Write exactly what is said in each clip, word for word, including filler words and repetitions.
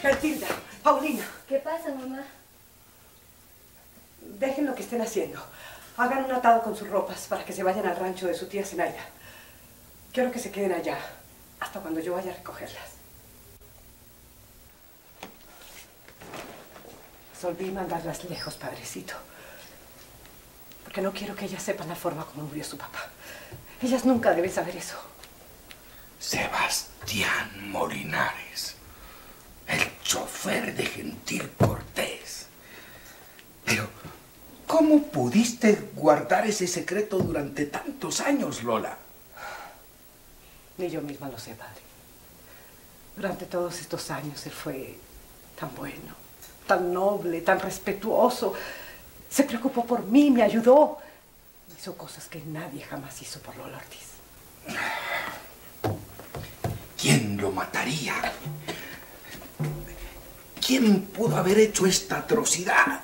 Bertilda, Paulina. ¿Qué pasa, mamá? Dejen lo que estén haciendo. Hagan un atado con sus ropas para que se vayan al rancho de su tía Zenaida. Quiero que se queden allá hasta cuando yo vaya a recogerlas. Resolví mandarlas lejos, padrecito. Porque no quiero que ellas sepan la forma como murió su papá. Ellas nunca deben saber eso. Sebastián Molinares, el chofer de Gentil Cortés. Pero, ¿cómo pudiste guardar ese secreto durante tantos años, Lola? Ni yo misma lo sé, padre. Durante todos estos años él fue tan bueno, tan noble, tan respetuoso. Se preocupó por mí, me ayudó. Hizo cosas que nadie jamás hizo por Lola Ortiz. ¿Quién lo mataría? ¿Quién pudo haber hecho esta atrocidad?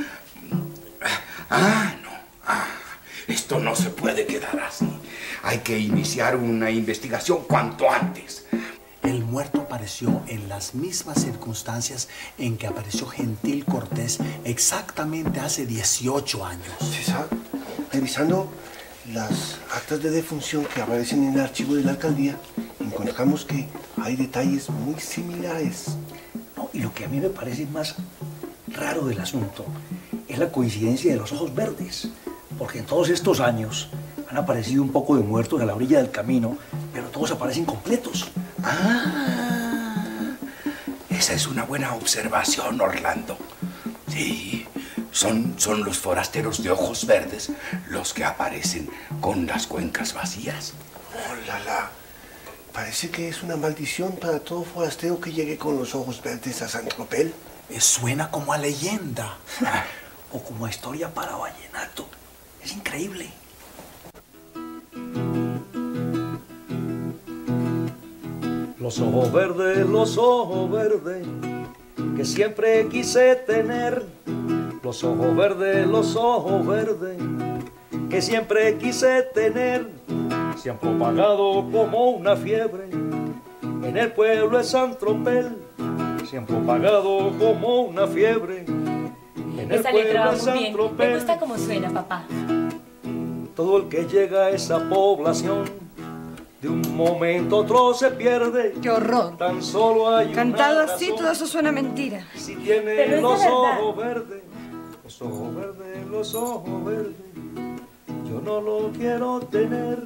Ah, no. Ah, esto no se puede quedar así. Hay que iniciar una investigación cuanto antes. El muerto apareció en las mismas circunstancias en que apareció Gentil Cortés exactamente hace dieciocho años. César, revisando las actas de defunción que aparecen en el archivo de la alcaldía, encontramos que hay detalles muy similares. No, y lo que a mí me parece más raro del asunto es la coincidencia de los ojos verdes, porque en todos estos años han aparecido un poco de muertos a la orilla del camino, pero todos aparecen completos. Ah, esa es una buena observación, Orlando. Sí, son, son los forasteros de ojos verdes los que aparecen con las cuencas vacías. Oh, la, la. Parece que es una maldición para todo forastero que llegue con los ojos verdes a San Tropel. Me suena como a leyenda o como a historia para vallenato. Es increíble. Los ojos verdes, los ojos verdes, que siempre quise tener. Los ojos verdes, los ojos verdes, que siempre quise tener. Se han propagado como una fiebre en el pueblo de San Tropel. Se han propagado como una fiebre en el Esa pueblo letra va de muy San bien. Tropel. Me gusta cómo suena, papá. Todo el que llega a esa población, de un momento a otro se pierde. ¡Qué horror! Tan solo hay Cantado una así, razón. todo eso suena mentira. Si tiene Pero es los de verdad. ojos verdes, los ojos verdes, los ojos verdes, yo no lo quiero tener.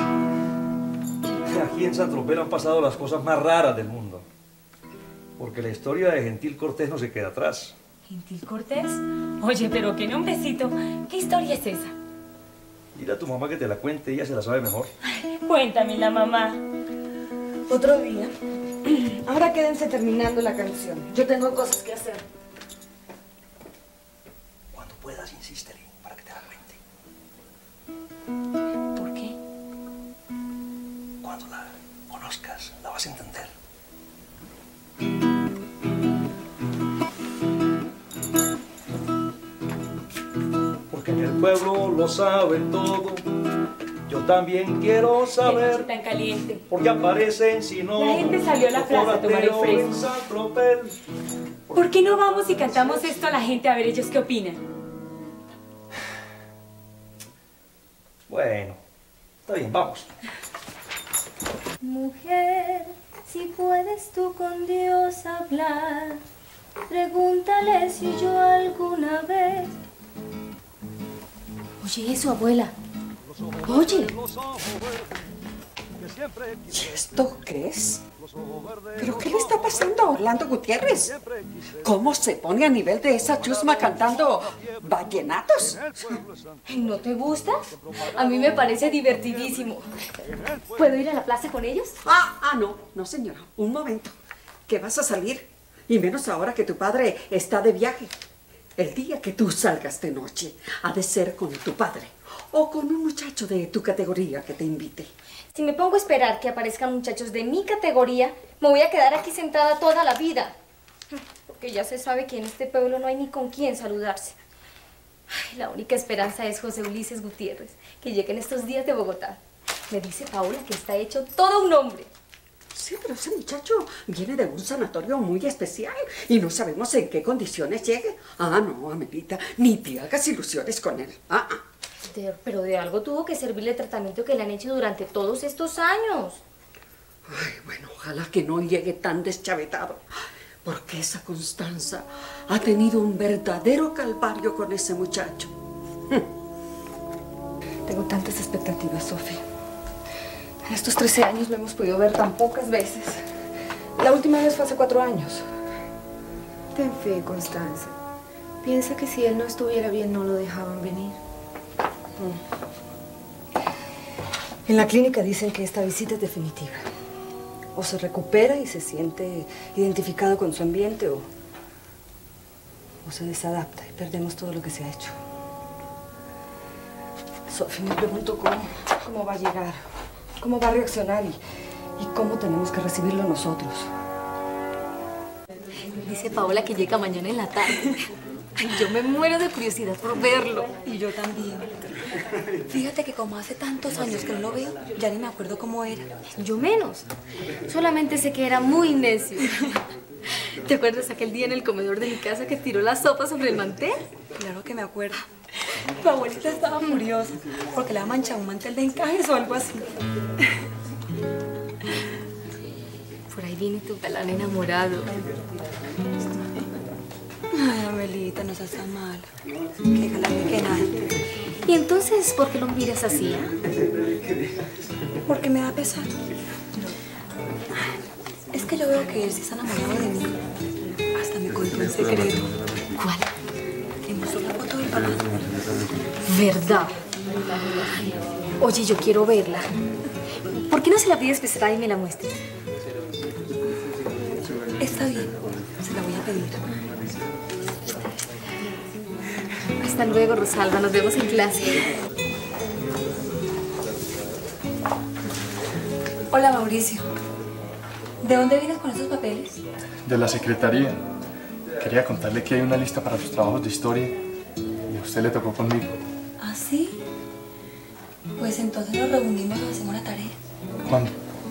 Aquí en San Tropel han pasado las cosas más raras del mundo, porque la historia de Gentil Cortés no se queda atrás. ¿Gentil Cortés? Oye, pero qué nombrecito. ¿Qué historia es esa? Dile a tu mamá que te la cuente, ella se la sabe mejor. Cuéntame la mamá. Otro día. Ahora quédense terminando la canción. Yo tengo cosas que hacer. Cuando puedas, insístele para que te la cuente. ¿Por qué? Cuando la conozcas, la vas a entender. Porque en el pueblo lo saben todo. Yo también quiero Qué saber. noche tan caliente. Porque aparecen si no. La gente salió a la plaza a tomar el fresco. en San Tropel. ¿Por qué no vamos y cantamos esto a la gente a ver ellos qué opinan? Bueno, está bien, vamos. Mujer, si puedes tú con Dios hablar, pregúntale si yo alguna vez... Oye eso, abuela. Oye. ¿Y esto qué es? ¿Pero qué le está pasando a Orlando Gutiérrez? ¿Cómo se pone a nivel de esa chusma cantando vallenatos? ¿No te gusta? A mí me parece divertidísimo. ¿Puedo ir a la plaza con ellos? Ah, ah, no, no señora, un momento. ¿Que vas a salir? Y menos ahora que tu padre está de viaje. El día que tú salgas de noche, ha de ser con tu padre o con un muchacho de tu categoría que te invite. Si me pongo a esperar que aparezcan muchachos de mi categoría, me voy a quedar aquí sentada toda la vida. Porque ya se sabe que en este pueblo no hay ni con quién saludarse. Ay, la única esperanza es José Ulises Gutiérrez, que llegue en estos días de Bogotá. Me dice Paula que está hecho todo un hombre. Sí, pero ese muchacho viene de un sanatorio muy especial y no sabemos en qué condiciones llegue. Ah, no, Amelita, ni te hagas ilusiones con él. Ah, ah. De- pero de algo tuvo que servirle el tratamiento que le han hecho durante todos estos años. Ay, bueno, ojalá que no llegue tan deschavetado, porque esa Constanza ha tenido un verdadero calvario con ese muchacho. Tengo tantas expectativas, Sofía. En estos trece años lo hemos podido ver tan pocas veces. La última vez fue hace cuatro años. Ten fe, Constanza. Piensa que si él no estuviera bien, no lo dejaban venir. En la clínica dicen que esta visita es definitiva. O se recupera y se siente identificado con su ambiente, o, o se desadapta y perdemos todo lo que se ha hecho. Sofía, me pregunto cómo, cómo va a llegar, cómo va a reaccionar y, y cómo tenemos que recibirlo nosotros. Dice Paola que llega mañana en la tarde. Ay, yo me muero de curiosidad por verlo. Y yo también. Fíjate que como hace tantos años que no lo veo, ya ni me acuerdo cómo era. Yo menos. Solamente sé que era muy necio. ¿Te acuerdas aquel día en el comedor de mi casa que tiró la sopa sobre el mantel? Claro que me acuerdo. Tu abuelita estaba furiosa porque le había manchado un mantel de encajes o algo así. Por ahí viene tu galán enamorado. Ay, Amelita, no seas tan mala. Qué galán que nada. ¿Y entonces por qué lo miras así? ¿Eh? Porque me da pesar. Es que yo veo que él sí está enamorado de mí. Hasta me contó un secreto. ¿Cuál? Le mostró la foto del papá. ¿Verdad? Oye, yo quiero verla. ¿Por qué no se la pides prestada y me la muestres? Está bien, se la voy a pedir. Hasta luego, Rosalba. Nos vemos en clase. Hola, Mauricio. ¿De dónde vienes con esos papeles? De la secretaría. Quería contarle que hay una lista para sus trabajos de historia y a usted le tocó conmigo. ¿Ah, sí? Pues entonces nos reunimos y hacemos la tarea. ¿Cuándo?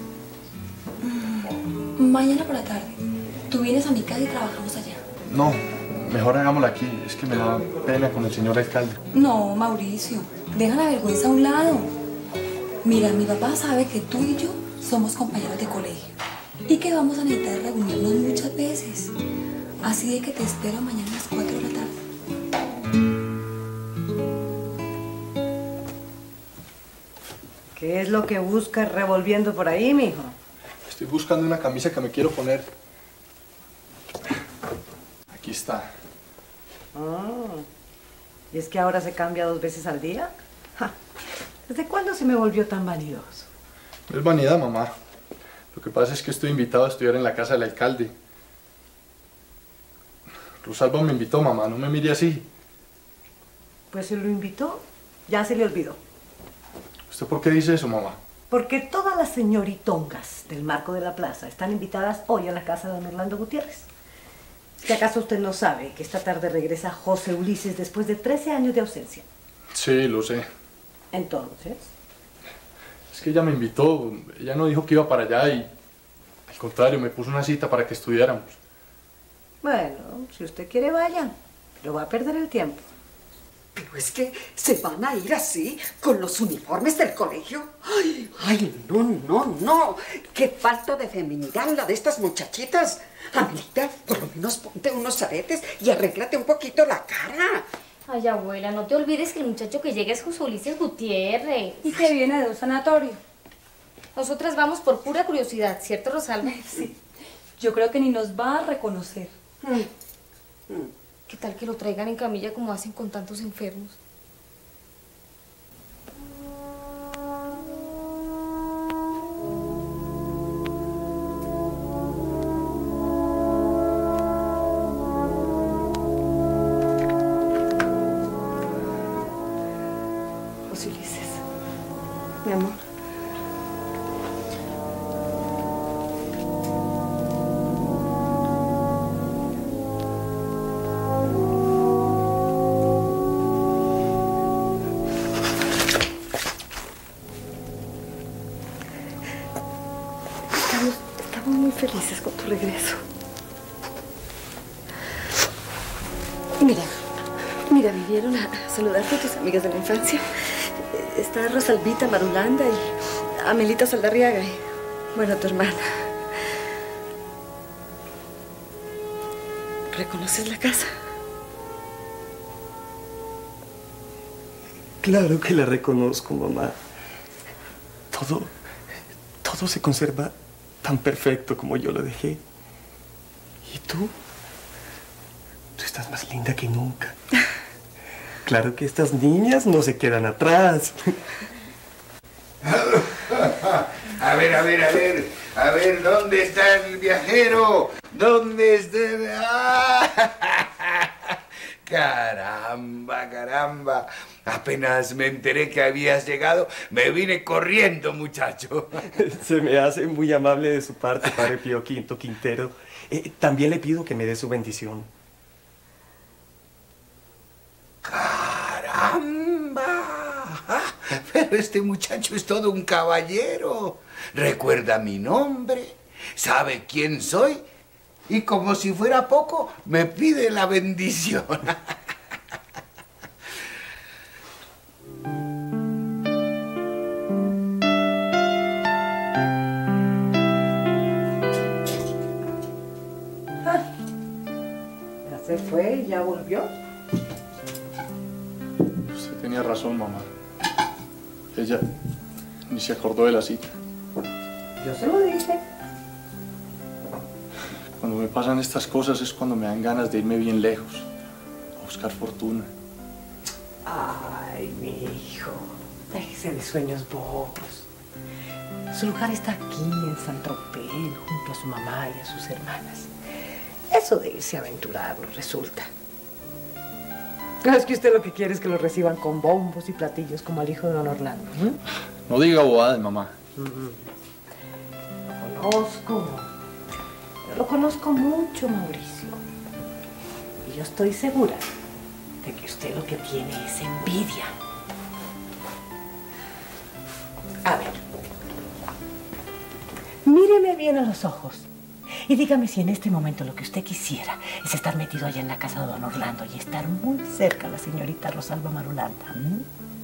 Mm, mañana por la tarde. Tú vienes a mi casa y trabajamos allá. No, mejor hagámosla aquí. Es que me da pena con el señor alcalde. No, Mauricio. Deja la vergüenza a un lado. Mira, mi papá sabe que tú y yo somos compañeros de colegio y que vamos a necesitar reunirnos muchas veces. Así de que te espero mañana a las cuatro de la tarde. ¿Qué es lo que buscas revolviendo por ahí, mijo? Estoy buscando una camisa que me quiero poner. Aquí está. Oh, ¿y es que ahora se cambia dos veces al día? Ja, ¿desde cuándo se me volvió tan vanidoso? No es vanidad, mamá. Lo que pasa es que estoy invitado a estudiar en la casa del alcalde. Rosalba me invitó, mamá. No me mire así. Pues se lo invitó, ya se le olvidó. ¿Usted por qué dice eso, mamá? Porque todas las señoritongas del marco de la plaza están invitadas hoy a la casa de don Orlando Gutiérrez. ¿Es que acaso usted no sabe que esta tarde regresa José Ulises después de trece años de ausencia? Sí, lo sé. Entonces, Es que ella me invitó. Ella no dijo que iba para allá y... Al contrario, me puso una cita para que estudiáramos. bueno, si usted quiere vaya, pero va a perder el tiempo. Pero es que se van a ir así, con los uniformes del colegio. Ay, ay, no, no, no. Qué falta de feminidad la de estas muchachitas. Amelita, por lo menos ponte unos aretes y arréglate un poquito la cara. Ay, abuela, no te olvides que el muchacho que llega es José Ulises Gutiérrez. Y que viene de un sanatorio. Nosotras vamos por pura curiosidad, ¿cierto, Rosalba? Sí. Yo creo que ni nos va a reconocer. Mm. Mm. ¿Qué tal que lo traigan en camilla como hacen con tantos enfermos? José Ulises, mi amor. Estamos muy felices con tu regreso. Mira, mira, vinieron a saludarte a tus amigas de la infancia. Está Rosalvita Marulanda y Amelita Saldarriaga y, bueno, tu hermana. ¿Reconoces la casa? Claro que la reconozco, mamá. Todo, todo se conserva tan perfecto como yo lo dejé. ¿Y tú? Tú estás más linda que nunca. Claro que estas niñas no se quedan atrás. A ver, a ver, a ver, a ver, ¿dónde está el viajero? ¿Dónde está? ¡Ah! Caramba, caramba. Apenas me enteré que habías llegado, me vine corriendo, muchacho. Se me hace muy amable de su parte, padre Pío Quinto Quintero. Eh, también le pido que me dé su bendición. ¡Caramba! Pero este muchacho es todo un caballero. Recuerda mi nombre, sabe quién soy y como si fuera poco, me pide la bendición. Ya se fue, ya volvió. Usted tenía razón, mamá. Ella ni se acordó de la cita. Yo se lo dije. Cuando me pasan estas cosas es cuando me dan ganas de irme bien lejos, a buscar fortuna. Ay, mi hijo, déjese de sueños bobos. Su lugar está aquí, en Saint-Tropez, junto a su mamá y a sus hermanas. Eso de irse a aventurar no resulta. No, es que usted lo que quiere es que lo reciban con bombos y platillos como al hijo de don Orlando. ¿eh? No diga bobadas, mamá. Lo conozco. Yo lo conozco mucho, Mauricio. Y yo estoy segura de que usted lo que tiene es envidia. A ver. Míreme bien a los ojos. Y dígame si en este momento lo que usted quisiera es estar metido allá en la casa de don Orlando y estar muy cerca a la señorita Rosalba Marulanda. ¿Mm?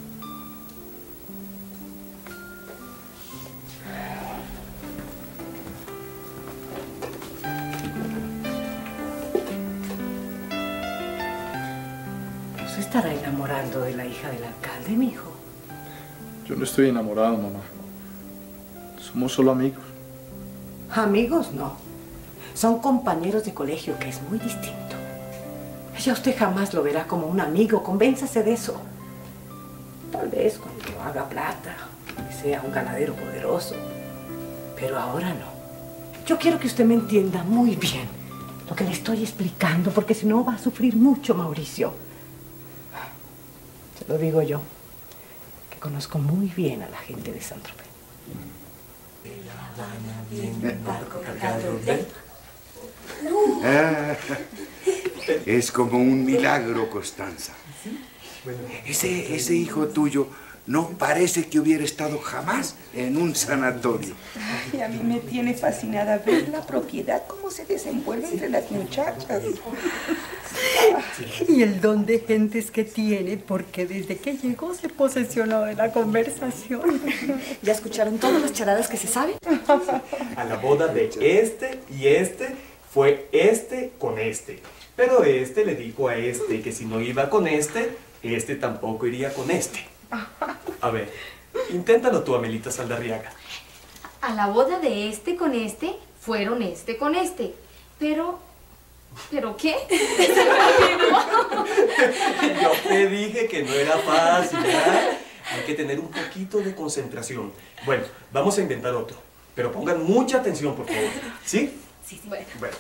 ¿No se estará enamorando de la hija del alcalde, mi hijo? Yo no estoy enamorado, mamá. Somos solo amigos. Amigos, no. Son compañeros de colegio, que es muy distinto. Ya usted jamás lo verá como un amigo, convénzase de eso. Tal vez cuando haga plata, que sea un ganadero poderoso. Pero ahora no. Yo quiero que usted me entienda muy bien lo que le estoy explicando, porque si no va a sufrir mucho, Mauricio. Se lo digo yo, que conozco muy bien a la gente de Saint-Tropez. Ah, es como un milagro, Constanza. Ese, ese hijo tuyo no parece que hubiera estado jamás en un sanatorio. Ay, a mí me tiene fascinada ver la propiedad, cómo se desenvuelve entre las muchachas. Y el don de gentes que tiene, porque desde que llegó se posesionó de la conversación. ¿Ya escucharon todas las charadas que se saben? A la boda de este y este fue este con este. Pero este le dijo a este que si no iba con este, este tampoco iría con este. A ver, inténtalo tú, Amelita Saldarriaga. A la boda de este con este, fueron este con este. Pero... ¿pero qué? Yo te dije que no era fácil, ¿verdad? Hay que tener un poquito de concentración. Bueno, vamos a inventar otro. Pero pongan mucha atención, por favor. ¿Sí? Sí, sí. Bueno. Bueno.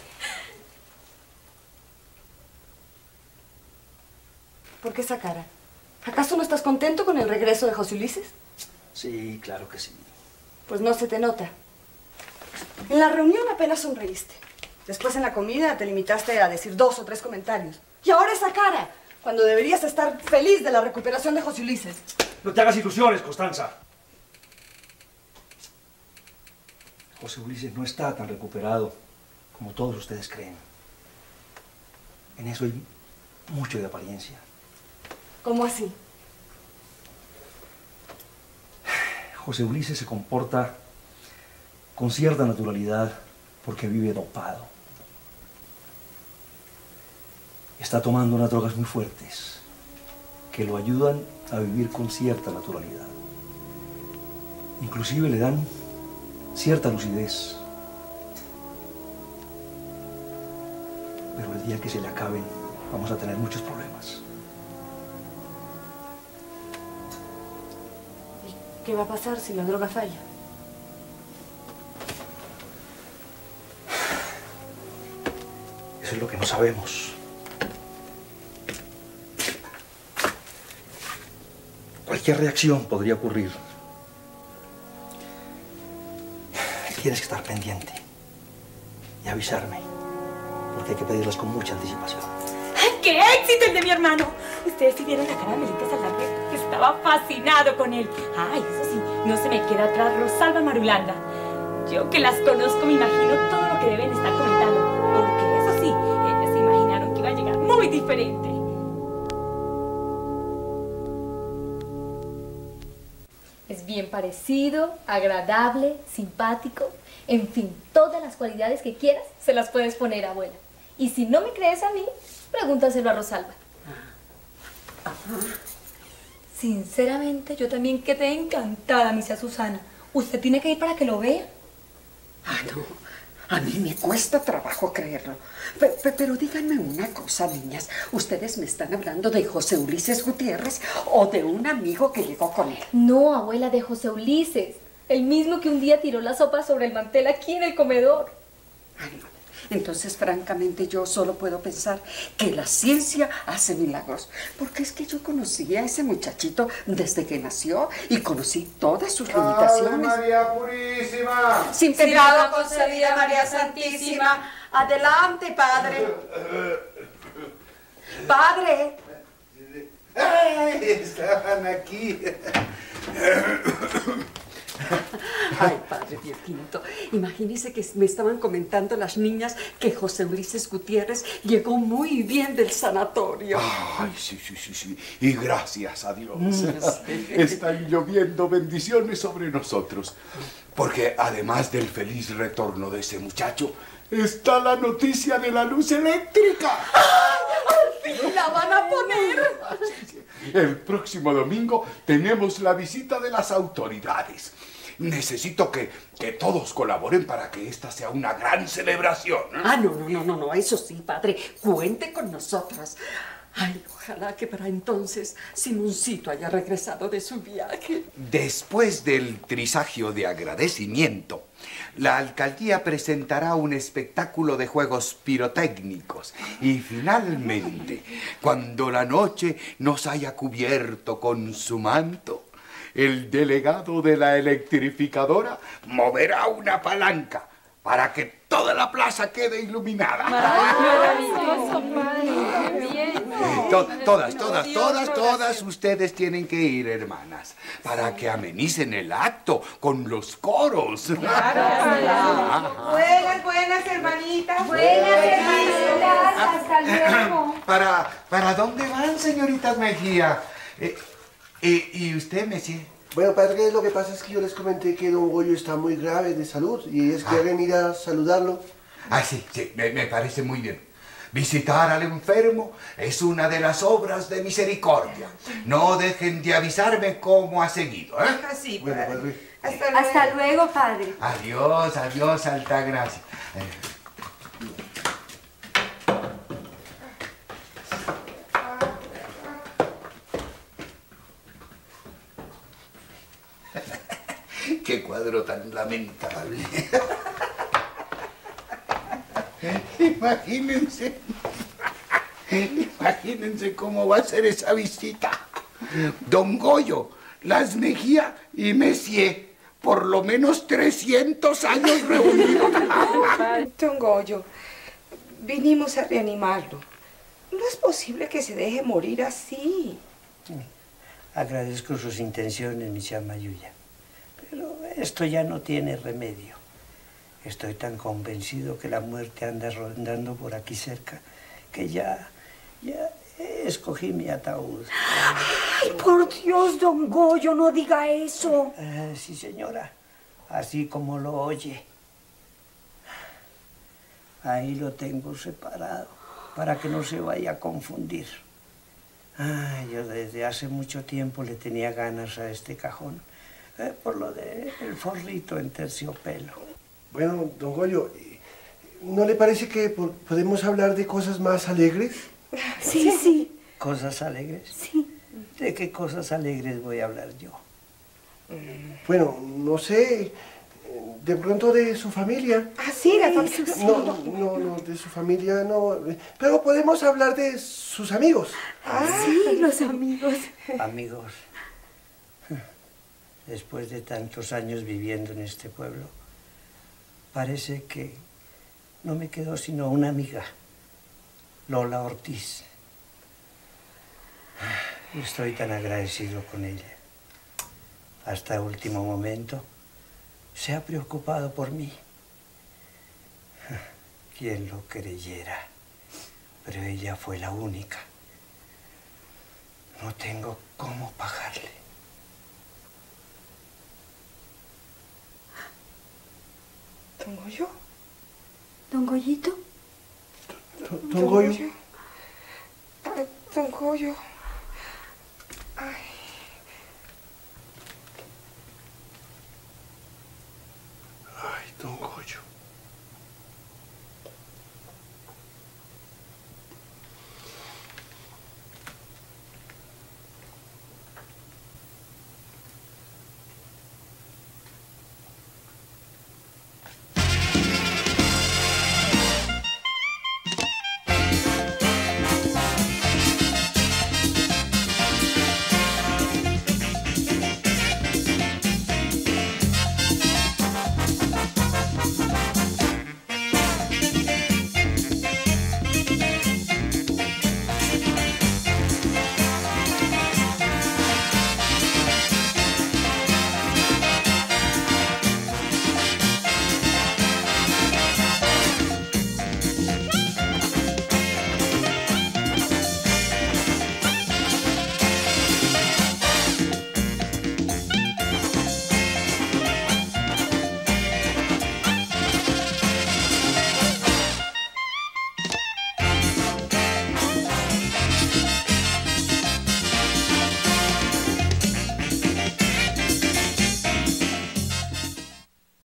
¿Por qué esa cara? ¿Acaso no estás contento con el regreso de José Ulises? Sí, claro que sí. Pues no se te nota. En la reunión apenas sonreíste. Después en la comida te limitaste a decir dos o tres comentarios. Y ahora esa cara, cuando deberías estar feliz de la recuperación de José Ulises. No te hagas ilusiones, Constanza. José Ulises no está tan recuperado como todos ustedes creen. En eso hay mucho de apariencia. ¿Cómo así? José Ulises se comporta con cierta naturalidad porque vive dopado. Está tomando unas drogas muy fuertes que lo ayudan a vivir con cierta naturalidad. Inclusive le dan cierta lucidez. Pero el día que se le acaben, vamos a tener muchos problemas. ¿Y qué va a pasar si la droga falla? Eso es lo que no sabemos. Cualquier reacción podría ocurrir. Tienes que estar pendiente y avisarme, porque hay que pedirlas con mucha anticipación. ¡Ay, qué éxito el de mi hermano! Ustedes sí vieron la cara de Melita Saldaña, que estaba fascinado con él. Ay, eso sí, no se me queda atrás Rosalba Marulanda. Yo que las conozco me imagino todo lo que deben estar comentando, porque eso sí, ellas se imaginaron que iba a llegar muy diferente. Es bien parecido, agradable, simpático, en fin, todas las cualidades que quieras se las puedes poner, abuela. Y si no me crees a mí, pregúntaselo a Rosalba. Sinceramente, yo también quedé encantada, misia Susana. ¿Usted tiene que ir para que lo vea? Ah, no. A mí me cuesta trabajo creerlo. Pero, pero díganme una cosa, niñas. ¿Ustedes me están hablando de José Ulises Gutiérrez o de un amigo que llegó con él? No, abuela, de José Ulises. El mismo que un día tiró la sopa sobre el mantel aquí en el comedor. Ay, no. Entonces, francamente, yo solo puedo pensar que la ciencia hace milagros. Porque es que yo conocí a ese muchachito desde que nació y conocí todas sus limitaciones. ¡Ave María Purísima! Sin pecado concebida, María Santísima. Adelante, Padre. Padre. ¡Ay, estaban aquí! Ay, Padre Pío Quinto, imagínese que me estaban comentando las niñas que José Ulises Gutiérrez llegó muy bien del sanatorio. Ay, sí, sí, sí, sí. Y gracias a Dios. Mm, sí. Están lloviendo bendiciones sobre nosotros. Porque además del feliz retorno de ese muchacho, está la noticia de la luz eléctrica. ¡Ay, al fin la van a poner! El próximo domingo tenemos la visita de las autoridades. Necesito que, que todos colaboren para que esta sea una gran celebración, ¿eh? Ah, no, no, no, no, no, eso sí, Padre, cuente con nosotras. Ay, ojalá que para entonces Simoncito haya regresado de su viaje. Después del trisagio de agradecimiento, la alcaldía presentará un espectáculo de juegos pirotécnicos. Y finalmente, cuando la noche nos haya cubierto con su manto, el delegado de la electrificadora moverá una palanca para que toda la plaza quede iluminada. Maravilloso, padre. Bien. To- todas, todas, todas, todas ustedes tienen que ir, hermanas, para que amenicen el acto con los coros. Buenas, buenas, hermanitas. Buenas, hermanitas. Hasta luego. ¿Para, ¿Para dónde van, señoritas Mejía? Eh, eh, ¿Y usted, Messi? Bueno, padre, lo que pasa es que yo les comenté que don Goyo está muy grave de salud y ellos quieren ir a saludarlo. Ah, sí, sí, me, me parece muy bien. Visitar al enfermo es una de las obras de misericordia. No dejen de avisarme cómo ha seguido, ¿eh? Así, Bueno, padre. padre. Hasta luego. Hasta luego, padre. Adiós, adiós, Altagracia. Eh, Qué cuadro tan lamentable. Imagínense. Imagínense cómo va a ser esa visita. Don Goyo, Las Mejía y Messier. Por lo menos trescientos años reunidos. Don Goyo, vinimos a reanimarlo. No es posible que se deje morir así. Agradezco sus intenciones, mi Mayuya, pero esto ya no tiene remedio. Estoy tan convencido que la muerte anda rondando por aquí cerca que ya, ya escogí mi ataúd. ¡Ay, por Dios, don Goyo, no diga eso! Eh, sí, señora, así como lo oye. Ahí lo tengo separado, para que no se vaya a confundir. Ay, yo desde hace mucho tiempo le tenía ganas a este cajón, eh, por lo del forrito en terciopelo. Bueno, don Goyo, ¿no le parece que po- podemos hablar de cosas más alegres? Sí, sí. ¿Cosas alegres? Sí. ¿De qué cosas alegres voy a hablar yo? Bueno, no sé, de pronto de su familia. Ah, sí, la familia. No, no, no, de su familia no. Pero podemos hablar de sus amigos. Ah, sí, los amigos. Amigos, después de tantos años viviendo en este pueblo, parece que no me quedó sino una amiga, Lola Ortiz. Estoy tan agradecido con ella. Hasta el último momento se ha preocupado por mí. Quién lo creyera, pero ella fue la única. No tengo cómo pagarle. ¿Don Goyo? ¿Don Goyito? Don, don Goyo. Ay, don Goyo. Ay. Ay, don Goyo.